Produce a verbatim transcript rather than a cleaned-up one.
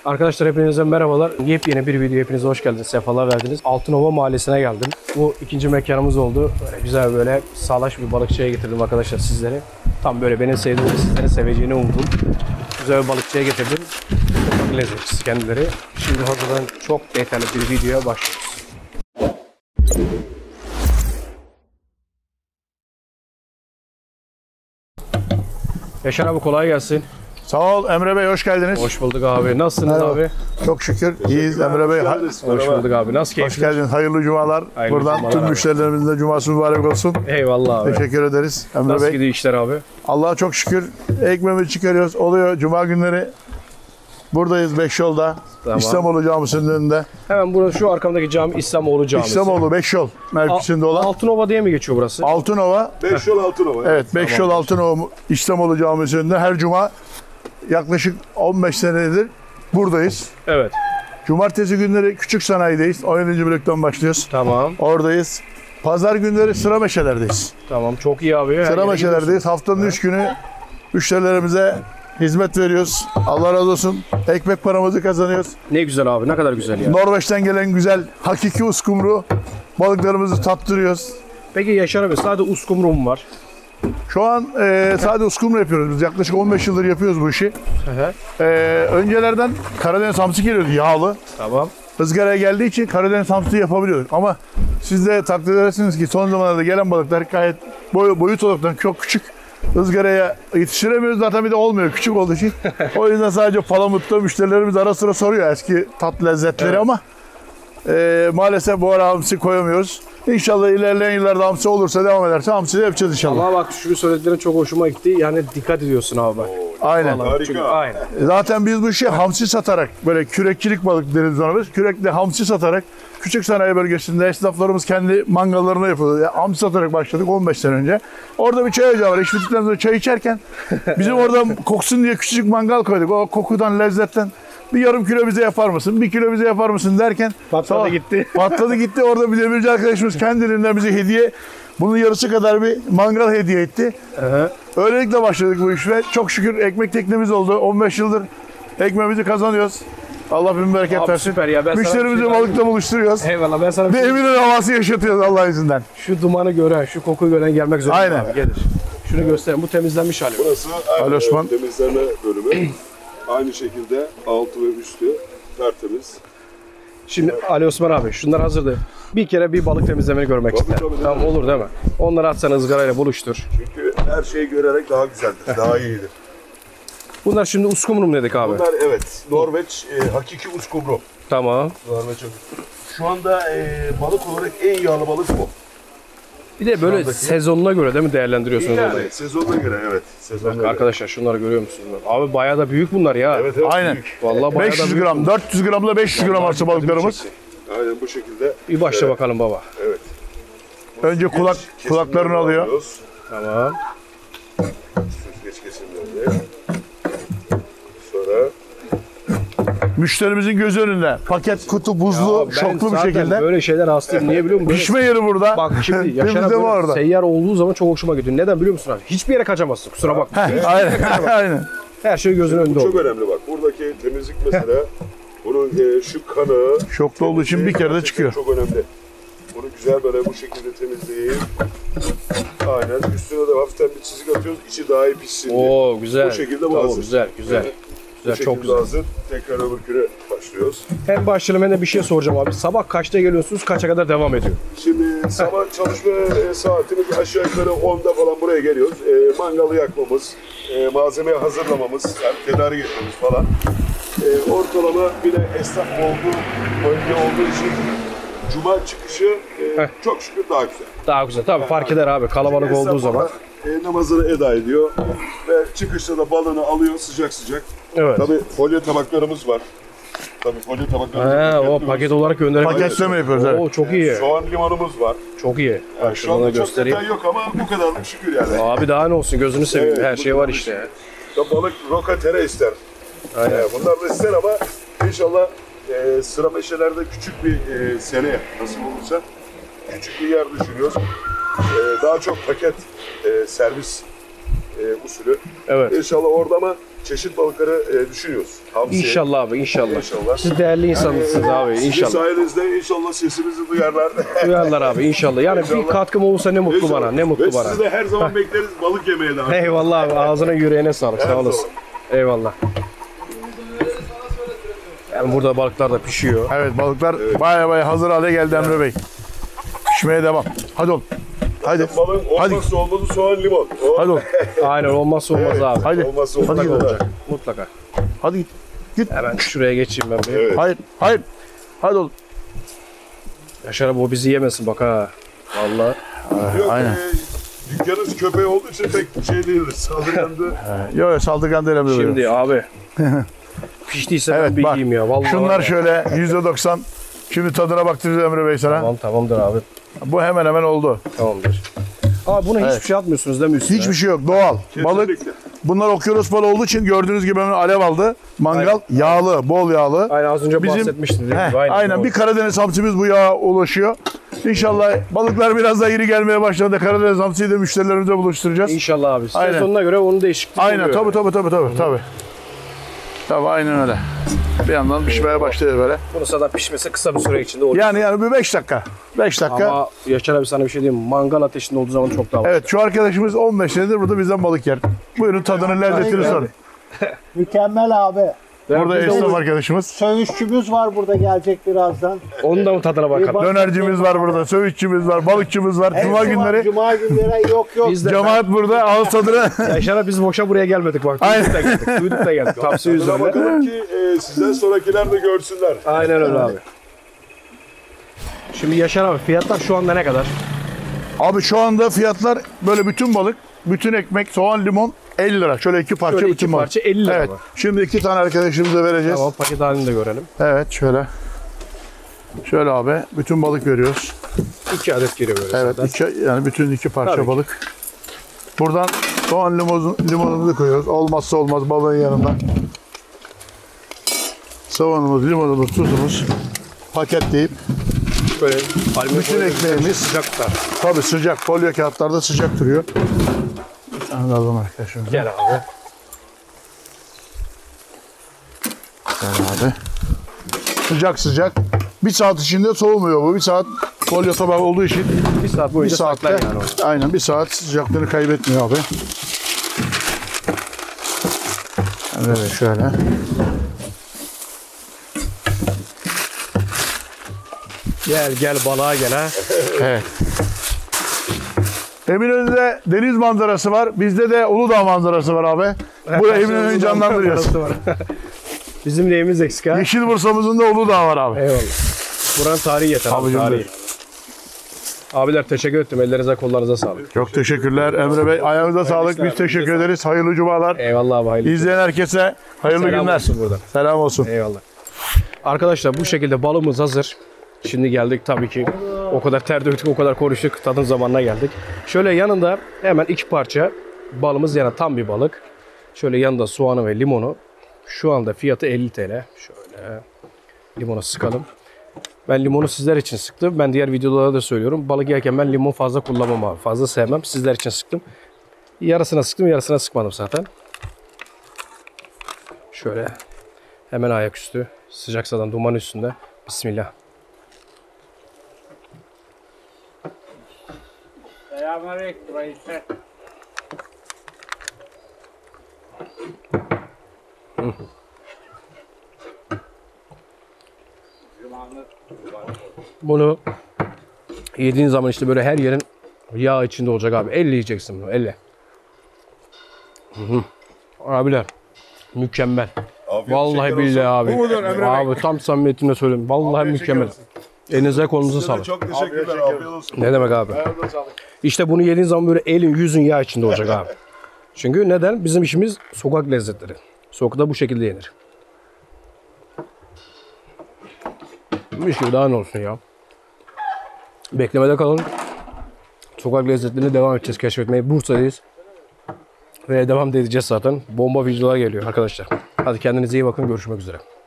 Arkadaşlar hepinize merhabalar. Yepyeni bir video, hepinize hoş geldiniz, sefalar verdiniz. Altınova Mahallesi'ne geldim. Bu ikinci mekanımız oldu. Böyle güzel, böyle salaş bir balıkçıya getirdim arkadaşlar sizleri. Tam böyle benim sevdiğim, sizlerin seveceğini umdum. Güzel bir balıkçıya getirdim. Çok lezzetli kendileri. Şimdi hazırdan çok detaylı bir videoya başlıyoruz. Yaşar abi kolay gelsin. Sağ ol Emre Bey, hoş geldiniz. Hoş bulduk abi. Nasılsınız Merhaba. abi? Çok şükür iyiyiz Emre Bey. Ha Hoş bulduk abi. Nasıl keyifler? hoş geldiniz. Hayırlı cumalar. Hayırlı Buradan cumalar tüm abi. müşterilerimizin de cuması mübarek olsun. Eyvallah abi. Teşekkür ederiz Emre Nasıl Bey. gidiyor işler abi? Allah'a çok şükür ekmeğimizi çıkarıyoruz. Oluyor cuma günleri. Buradayız Beş Yol'da. Tamam. İslamoğlu Camisi'nin önünde. Hemen burası, şu arkamdaki cami İslamoğlu Camisi. İslamoğlu Beş Yol mevkisinde olan Altınova diye mi geçiyor burası? Altınova. Beş Yol Altınova. Evet, Beş Yol Altınova İslamoğlu Camisi'nin önünde her cuma yaklaşık on beş senedir buradayız. Evet. Cumartesi günleri küçük sanayideyiz. on yedinci bloktan başlıyoruz. Tamam. Oradayız. Pazar günleri Sıra Meşeler'deyiz. Tamam. Çok iyi abi. Her Sıra yere Meşeler'deyiz. Haftanın üç günü müşterilerimize hizmet veriyoruz. Allah razı olsun. Ekmek paramızı kazanıyoruz. gidiyorsun. Ne güzel abi. Ne kadar güzel ya. Norveç'ten gelen güzel hakiki uskumru balıklarımızı tattırıyoruz. Peki Yaşar abi, sadece uskumru mu var? Şu an e, sadece uskumru yapıyoruz. Biz yaklaşık on beş yıldır yapıyoruz bu işi. Hı hı. E, öncelerden Karadeniz hamsi geliyordu, yağlı. Tamam. Izgaraya geldiği için Karadeniz hamsi yapabiliyorduk. Ama siz de takdir edersiniz ki son zamanlarda gelen balıklar gayet boy, boyut olarak çok küçük. Izgaraya yetiştiremiyoruz, zaten bir de olmuyor küçük olduğu için. O yüzden sadece palamutta müşterilerimiz ara sıra soruyor eski tat lezzetleri, evet. Ama e, maalesef bu ara hamsi koyamıyoruz. İnşallah ilerleyen yıllarda hamsi olursa, devam ederse hamsi de yapacağız inşallah. Ama bak, şu söylediklerin çok hoşuma gitti. Yani dikkat ediyorsun abi bak. Aynen. Vallahi Harika. çünkü- aynen. Zaten biz bu işi hamsi satarak, böyle kürekçilik balık deriz ona biz. Kürekle hamsi satarak küçük sanayi bölgesinde esnaflarımız kendi mangallarına yapıyordu. Yani hamsi satarak başladık on beş sene önce. Orada bir çay ocağı var. İş bittikten sonra çay içerken bizim oradan koksun diye küçücük mangal koyduk. O kokudan, lezzetten bir yarım kilo bize yapar mısın, bir kilo bize yapar mısın derken Patladı sabah- gitti. Patladı gitti. Orada bir demirci arkadaşımız kendiliğinden bize hediye, bunun yarısı kadar bir mangal hediye etti. Hı hı. Öylelikle başladık bu iş ve çok şükür ekmek teknemiz oldu. on beş yıldır ekmeğimizi kazanıyoruz. Allah bin bereket Abi versin. süper ya. Ben sana Müşterimizi bir şey- balıkla buluşturuyoruz. Eyvallah, ben sana bir Bir şey- Eminönü havası yaşatıyoruz Allah izinden. şu dumanı gören, şu kokuyu gören gelmek zorunda Aynen. abi. Gelir. Şunu göstereyim. Bu temizlenmiş hali. Burası Ali Osman. e, temizleme bölümü. Aynı şekilde altı ve üstü tertemiz. Şimdi Ali Osman abi, şunlar hazırdı. Bir kere bir balık temizlemeni görmek Tabii, isterim. tabii, Tamam, tabii. olur değil mi? Onları atsan ızgarayla buluştur. Çünkü her şeyi görerek daha güzeldir, daha iyidir. Bunlar şimdi uskumru mu dedik abi? Bunlar evet, Norveç e, hakiki uskumru. Tamam. Norveç. Şu anda e, balık olarak en yağlı balık bu. Bir de böyle andaki- sezonuna göre değil mi değerlendiriyorsunuz Yani olayı? sezonuna göre evet. Sezonuna göre. Arkadaşlar şunları görüyor musunuz? Abi bayağı da büyük bunlar ya. Evet, evet, Aynen. büyük. Vallahi bayağı da beş yüz büyük. gram, dört yüz gramla beş yüz gram arası balıklarımız. Aynen bu şekilde. Bir başla Evet. bakalım baba. Evet. Önce kulak Kesimlerini kulaklarını alıyor. alıyoruz. Tamam. Süzgeç kesimlerini. Sonra Müşterimizin gözü önünde. Paket, kutu, buzlu, Ya ben şoklu bir zaten şekilde. böyle şeyler hastayım. Niye biliyor musun? Böyle- Pişme yeri burada. Bak şimdi Yaşar abi Temizleme böyle orada. seyyar olduğu zaman çok hoşuma gidiyor. Neden biliyor musun abi? Hiçbir yere kaçamazsın. Kusura bakma. Heh, aynen. Aynen. Her şey gözünün önünde çok olur. önemli bak. Buradaki temizlik mesela bunun e, şu kanı Şoklu olduğu için bir kere de gerçekten çıkıyor. Çok önemli. Bunu güzel böyle bu şekilde temizleyip aynen üstüne de hafiften bir çizik atıyoruz. İçi daha iyi pişsin diye. Oo güzel. Bu şekilde bu Tamam, hazır. güzel, güzel. Evet. Güzel, Bu çok şekilde güzel. hazır. Tekrar öbürküne başlıyoruz. Hem başlayalım hem de bir şey soracağım abi. Sabah kaçta geliyorsunuz? Kaça kadar devam ediyor? Şimdi sabah çalışma e, saatimiz aşağı yukarı onda falan buraya geliyoruz. E, mangalı yakmamız, e, malzemeyi hazırlamamız, yani tedarik etmemiz falan. E, ortalama bir de esnaf olduğu bölge olduğu için cuma çıkışı e, çok şükür daha güzel. Daha güzel. Tabii fark eder abi. Kalabalık Esnaf olduğu zaman. orada, E, namazını eda ediyor ve çıkışta da balını alıyor sıcak sıcak. Evet. Tabii folyo tabaklarımız var. Tabii folyo tabaklarımız He, o yapıyoruz. paket olarak gönderebiliyoruz. Paketleme yapıyoruz, evet. Oo çok iyi. Soğan limonumuz var. Çok iyi. Yani Bak şu şunu da anda çok göstereyim. detay yok ama bu kadarlık şükür yani. Abi daha ne olsun, gözünü seveyim. Evet, Her şey bu var kadar işte. ya. Ya balık roka tere ister. Aynen. Yani bunlar da ister ama inşallah e, Sıra Meşeler'de küçük bir e, seneye nasıl olursa küçük bir yer düşünüyoruz. E, daha çok paket e, servis e, usulü. Evet. İnşallah orada ama çeşit balıkları e, düşünüyoruz. Hamsi. İnşallah abi inşallah. İnşallah. Siz değerli insansınız abi Sizin inşallah. sayenizde inşallah sesimizi duyarlar. Duyarlar abi inşallah. Yani bir katkım olursa ne mutlu İnşallah. bana ne mutlu Ve bana. sizi de her zaman bekleriz balık yemeye de. Eyvallah abi ağzına yüreğine sağlık sağ olasın. Eyvallah. Yani burada balıklar da pişiyor. Evet balıklar baya baya hazır hale geldi Emre Bey. Pişmeye devam. Hadi oğlum. Hadi. Balığın Hadi. olmazsa olmazı soğan limon. O, Hadi oğlum. Aynen olmazsa olmaz abi. Hadi. Olmazsa Hadi olmaz gidelim. olacak. Mutlaka. Hadi git. Git. Hemen şuraya geçeyim ben bir. Evet. Hayır. Hayır. Hadi oğlum. Yaşar abi o bizi yemesin bak ha. Vallahi. Yok, Aynen. E, dükkanımız köpeği olduğu için pek şey değildir. Saldırgandı. Yok yok saldırgan değil Emre Bey. Şimdi abi. Piştiyse Evet ben bir bak. yiyeyim ya. Vallahi var Şunlar ya. şöyle yüzde doksan. Şimdi tadına baktıracağız Emre Bey sana. Tamam tamamdır abi. Bu hemen hemen oldu. Tamamdır. Abi buna hiçbir şey atmıyorsunuz değil mi üstüne? Hiçbir şey yok. Doğal. Balık. Kesinlikle. Bunlar okyanus balığı olduğu için gördüğünüz gibi hemen alev aldı. Mangal yağlı, bol yağlı. Aynen az önce Bizim- bahsetmiştin. değil mi? Heh, aynen, doğru. bir Karadeniz hamsimiz bu yağa ulaşıyor. İnşallah balıklar biraz daha iri gelmeye başladı. Karadeniz hamsiyi de müşterilerimize buluşturacağız. İnşallah abi. Aynen. Sezonuna göre onun değişikliği Aynen oluyor. tabii tabii tabii tabii. tabii. Tabii aynen öyle. Bir yandan pişmeye başlıyor böyle. Bunu zaten pişmesi kısa bir süre içinde olur. Yani yani bir beş dakika. beş dakika. Ama Yaşar abi sana bir şey diyeyim mi? Mangal ateşinde olduğu zaman çok daha Evet şu arkadaşımız on beş senedir burada bizden balık yer. Buyurun tadını lezzetini sorun. Mükemmel abi. Burada Biz de esnaf onu- arkadaşımız. Söğüşçümüz var burada gelecek birazdan. Onun da mı tadına bakalım? bak- Dönercimiz var burada, söğüşçümüz var, balıkçımız var. Cuma Hepsi var. günleri Cuma günleri yok yok. Biz de cemaat burada ağız tadına. Yaşar abi biz boşa buraya gelmedik bak. Aynen. Duyduk da geldik. Duyduk da geldik. Tavsiye Tadına üzerine. bakalım ki e, sizden sonrakiler de görsünler. Aynen öyle abi. Şimdi Yaşar abi fiyatlar şu anda ne kadar? Abi şu anda fiyatlar böyle bütün balık, bütün ekmek, soğan, limon elli lira. Şöyle iki parça Şöyle bütün iki balık. parça elli lira Evet. mı? Şimdi iki tane arkadaşımıza vereceğiz. Tamam paket halini de görelim. Evet şöyle. Şöyle abi bütün balık veriyoruz. İki adet geliyor böyle Evet zaten. iki, yani bütün iki parça Tabii ki. balık. Buradan soğan limon, limonumuzu koyuyoruz. Olmazsa olmaz balığın yanında. Soğanımız, limonumuz, tuzumuz paketleyip Böyle alüminyum bütün folyo ekmeğimiz sıcak tutar. tabii sıcak folyo kağıtlarda sıcak duruyor. Bir tane de alalım arkadaşlar. Gel abi. Gel abi. Sıcak sıcak. Bir saat içinde soğumuyor bu. Bir saat folyo tabağı olduğu için Bir saat bir boyunca saatte saklar yani onu. aynen bir saat sıcaklığını kaybetmiyor abi. Evet şöyle. Gel gel balığa gel ha. Evet. Eminönü'nde deniz manzarası var. Bizde de Uludağ manzarası var abi. Buraya Eminönü'nü canlandırıyoruz. Bizim neyimiz eksik ha? Yeşil Bursa'mızın da Uludağ var abi. Eyvallah. Buranın tarihi yeter abi, Abicim tarihi. benim. Abiler teşekkür ettim. Ellerinize kollarınıza sağlık. Çok teşekkürler Emre Bey. Ayağınıza sağlık. Biz teşekkür ederiz. Hayırlı cumalar. Eyvallah abi hayırlı. İzleyen herkese hayırlı Selam günler. olsun buradan. Selam olsun. Eyvallah. Arkadaşlar bu şekilde balımız hazır. Şimdi geldik tabii ki. O kadar ter döktük, o kadar konuştuk. Tadın zamanına geldik. Şöyle yanında hemen iki parça balımız yani tam bir balık. Şöyle yanında soğanı ve limonu. Şu anda fiyatı elli TL. Şöyle limonu sıkalım. Ben limonu sizler için sıktım. Ben diğer videolarda da söylüyorum. Balık yerken ben limon fazla kullanmam abi. Fazla sevmem. Sizler için sıktım. Yarısına sıktım, yarısına sıkmadım zaten. Şöyle hemen ayaküstü. Sıcak sadan duman üstünde. Bismillah. Selamünaleyküm reisler. Bunu yediğin zaman işte böyle her yerin yağ içinde olacak abi. Elle yiyeceksin bunu, elle. Hı hı. Abiler mükemmel. Afiyet Vallahi şeker billahi olsun. abi. Bu mudur Emre Bey? Abi tam samimiyetimle söylüyorum. Vallahi Afiyet şeker mükemmel. olsun. Elinize kolunuza Size de sağlık. çok teşekkürler. Afiyet olsun. Ne demek abi? Ayağınıza sağlık. İşte bunu yediğin zaman böyle elin yüzün yağ içinde olacak abi. Çünkü neden? Bizim işimiz sokak lezzetleri. Sokakta bu şekilde yenir. Bir şey daha ne olsun ya. Beklemede kalın. Sokak lezzetlerini devam edeceğiz keşfetmeye. Bursa'dayız. Ve devam da edeceğiz zaten. Bomba videolar geliyor arkadaşlar. Hadi kendinize iyi bakın. Görüşmek üzere.